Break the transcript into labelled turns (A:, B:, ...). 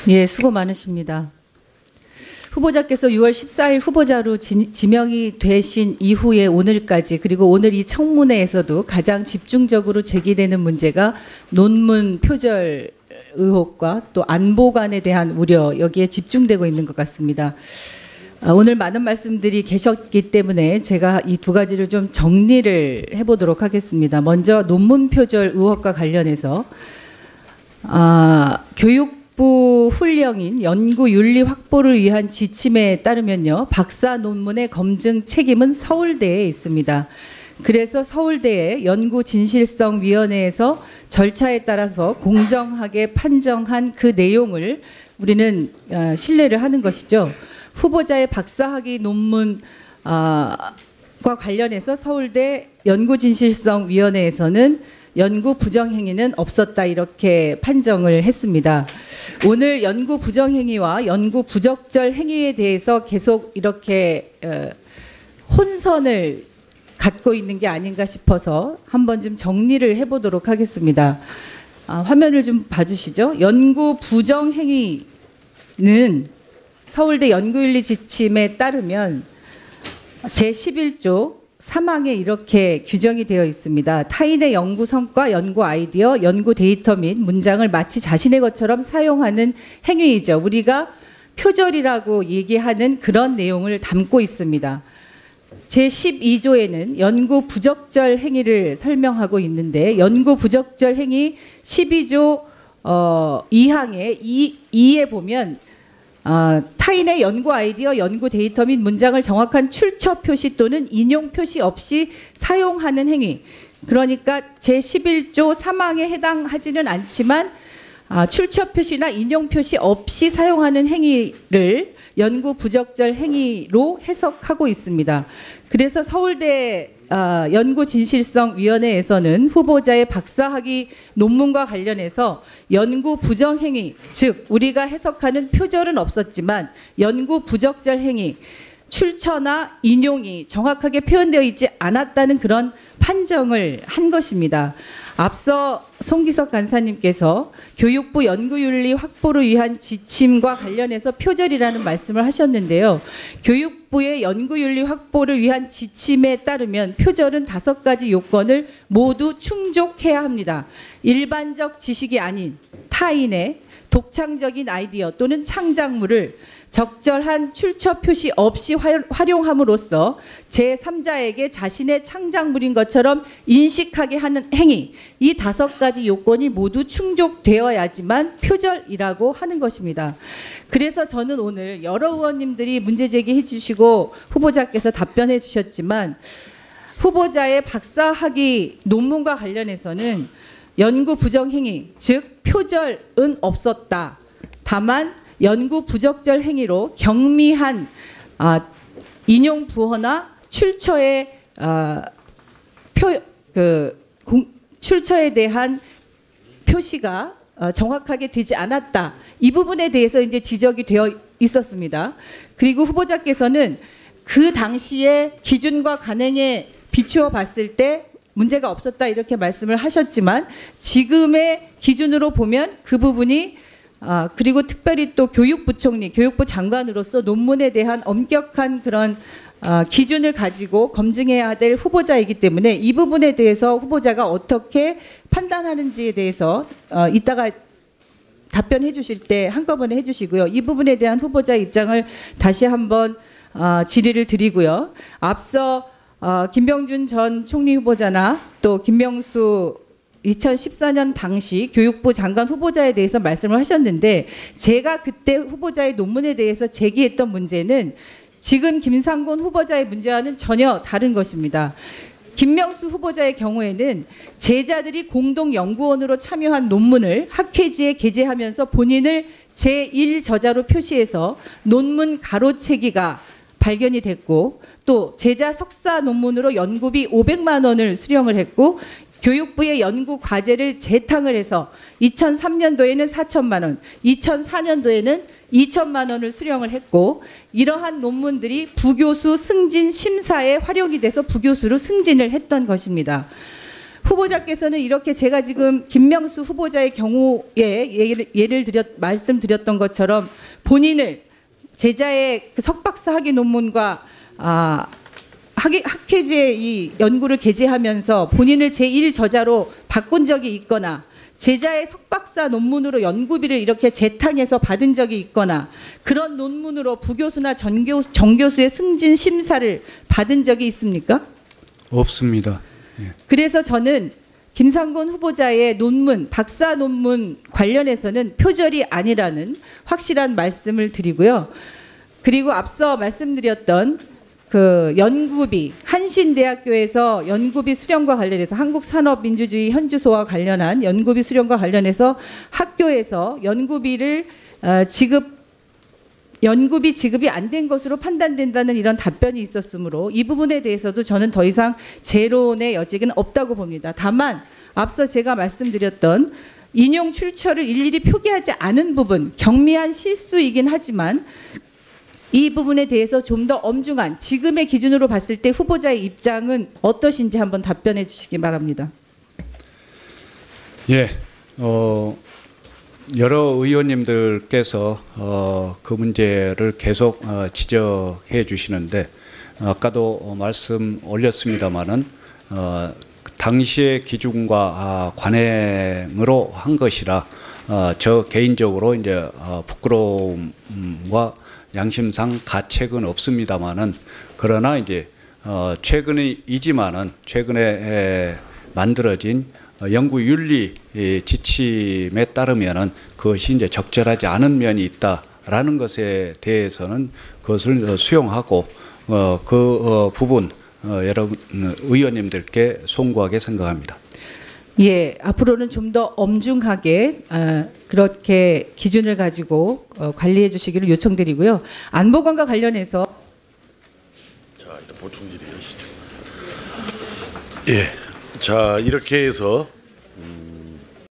A: 예, 수고 많으십니다. 후보자께서 6월 14일 후보자로 지명이 되신 이후에 오늘까지, 그리고 오늘 이 청문회에서도 가장 집중적으로 제기되는 문제가 논문 표절 의혹과 또 안보관에 대한 우려, 여기에 집중되고 있는 것 같습니다. 오늘 많은 말씀들이 계셨기 때문에 제가 이 두 가지를 좀 정리를 해보도록 하겠습니다. 먼저 논문 표절 의혹과 관련해서 교육부 훈령인 연구윤리 확보를 위한 지침에 따르면요, 박사 논문의 검증 책임은 서울대에 있습니다. 그래서 서울대의 연구진실성위원회에서 절차에 따라서 공정하게 판정한 그 내용을 우리는 신뢰를 하는 것이죠. 후보자의 박사학위 논문과 관련해서 서울대 연구진실성위원회에서는 연구 부정행위는 없었다, 이렇게 판정을 했습니다. 오늘 연구 부정행위와 연구 부적절 행위에 대해서 계속 이렇게 혼선을 갖고 있는 게 아닌가 싶어서 한번 좀 정리를 해보도록 하겠습니다. 화면을 좀 봐주시죠. 연구 부정행위는 서울대 연구윤리 지침에 따르면 제11조 3항에 이렇게 규정이 되어 있습니다. 타인의 연구 성과, 연구 아이디어, 연구 데이터 및 문장을 마치 자신의 것처럼 사용하는 행위이죠. 우리가 표절이라고 얘기하는 그런 내용을 담고 있습니다. 제12조에는 연구 부적절 행위를 설명하고 있는데, 연구 부적절 행위 12조 2항에 2에 보면 타인의 연구 아이디어, 연구 데이터 및 문장을 정확한 출처 표시 또는 인용 표시 없이 사용하는 행위. 그러니까 제11조 3항에 해당하지는 않지만 출처 표시나 인용 표시 없이 사용하는 행위를 연구 부적절 행위로 해석하고 있습니다. 그래서 서울대 연구진실성위원회에서는 후보자의 박사학위 논문과 관련해서 연구 부정행위, 즉 우리가 해석하는 표절은 없었지만 연구 부적절 행위, 출처나 인용이 정확하게 표현되어 있지 않았다는 그런 판정을 한 것입니다. 앞서 송기석 간사님께서 교육부 연구윤리 확보를 위한 지침과 관련해서 표절이라는 말씀을 하셨는데요. 교육부의 연구윤리 확보를 위한 지침에 따르면 표절은 5가지 요건을 모두 충족해야 합니다. 일반적 지식이 아닌 타인의 독창적인 아이디어 또는 창작물을 적절한 출처 표시 없이 활용함으로써 제3자에게 자신의 창작물인 것처럼 인식하게 하는 행위, 이 5가지 요건이 모두 충족되어야지만 표절이라고 하는 것입니다. 그래서 저는 오늘 여러 의원님들이 문제 제기해 주시고 후보자께서 답변해 주셨지만, 후보자의 박사학위 논문과 관련해서는 연구 부정행위, 즉 표절은 없었다. 다만 연구 부적절 행위로 경미한 인용 부호나 출처의 출처에 대한 표시가 정확하게 되지 않았다. 이 부분에 대해서 이제 지적이 되어 있었습니다. 그리고 후보자께서는 그 당시의 기준과 관행에 비추어 봤을 때 문제가 없었다, 이렇게 말씀을 하셨지만, 지금의 기준으로 보면 그 부분이 그리고 특별히 또 교육부총리, 교육부 장관으로서 논문에 대한 엄격한 그런 기준을 가지고 검증해야 될 후보자이기 때문에 이 부분에 대해서 후보자가 어떻게 판단하는지에 대해서 이따가 답변해 주실 때 한꺼번에 해주시고요. 이 부분에 대한 후보자의 입장을 다시 한번 질의를 드리고요. 앞서 김병준 전 총리 후보자나 또 김명수 2014년 당시 교육부 장관 후보자에 대해서 말씀을 하셨는데, 제가 그때 후보자의 논문에 대해서 제기했던 문제는 지금 김상곤 후보자의 문제와는 전혀 다른 것입니다. 김명수 후보자의 경우에는 제자들이 공동연구원으로 참여한 논문을 학회지에 게재하면서 본인을 제1저자로 표시해서 논문 가로채기가 발견이 됐고, 또 제자 석사 논문으로 연구비 500만 원을 수령을 했고, 교육부의 연구 과제를 재탕을 해서 2003년도에는 4천만 원, 2004년도에는 2천만 원을 수령을 했고, 이러한 논문들이 부교수 승진 심사에 활용이 돼서 부교수로 승진을 했던 것입니다. 후보자께서는 이렇게 제가 지금 김명수 후보자의 경우에 말씀드렸던 것처럼 본인을 제자의 그 석박사 학위 논문과 학회지의 이 연구를 게재하면서 본인을 제1저자로 바꾼 적이 있거나 제자의 석박사 논문으로 연구비를 이렇게 재탕해서 받은 적이 있거나 그런 논문으로 부교수나 정교수의 승진 심사를 받은 적이 있습니까?
B: 없습니다. 예.
A: 그래서 저는 김상곤 후보자의 논문, 박사 논문 관련해서는 표절이 아니라는 확실한 말씀을 드리고요. 그리고 앞서 말씀드렸던 그 연구비, 한신대학교에서 연구비 수령과 관련해서 한국산업민주주의 현주소와 관련한 연구비 수령과 관련해서 학교에서 연구비 지급이 안 된 것으로 판단된다는 이런 답변이 있었으므로 이 부분에 대해서도 저는 더 이상 재론의 여지는 없다고 봅니다. 다만 앞서 제가 말씀드렸던 인용 출처를 일일이 표기하지 않은 부분, 경미한 실수이긴 하지만 이 부분에 대해서 좀 더 엄중한 지금의 기준으로 봤을 때 후보자의 입장은 어떠신지 한번 답변해 주시기 바랍니다.
B: 예, 여러 의원님들께서 그 문제를 계속 지적해 주시는데 아까도 말씀 올렸습니다마는 당시의 기준과 관행으로 한 것이라 저 개인적으로 이제 부끄러움과 양심상 가책은 없습니다마는 그러나 이제 최근이지만은 최근에 만들어진 연구윤리 지침에 따르면은 그것이 이제 적절하지 않은 면이 있다라는 것에 대해서는 그것을 수용하고 그 부분 여러분 의원님들께 송구하게 생각합니다.
A: 예, 앞으로는 좀 더 엄중하게 그렇게 기준을 가지고 관리해 주시기를 요청드리고요. 안보관과 관련해서
C: 자, 일단 보충 질의 하시죠. 예, 자 이렇게 해서